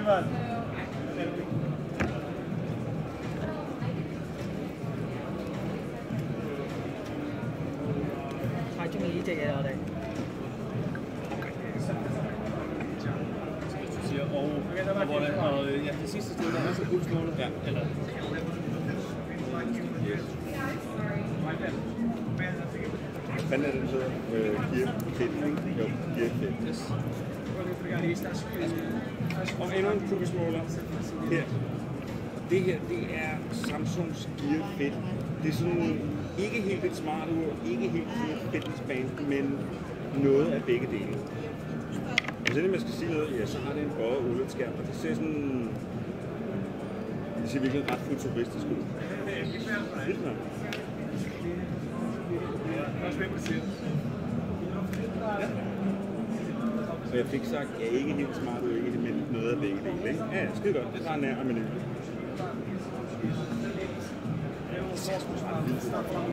Ivan. 太中意呢隻嘢啦，我哋。 Ja, det sidste sted, der er så pulsmålet. Ja, eller... Hvad er det, der hedder? Gearfit, ikke? Jo, Gearfit. Og endnu en pulsmåler. Her. Det her, det er Samsungs Gearfit. Det er sådan ikke helt et smart ur, ikke helt et fitnessband, men noget af begge dele. Hvis endelig man skal sige noget, ja, så har det en bøjet OLED-skærm, og det ser sådan... Det ser virkelig ret futuristisk ud. Vildt nok. Ja. Og jeg fik sagt, at jeg ikke helt smart ud, ikke men noget af begge dele, ikke? Ja, skide godt. Det tager nær om en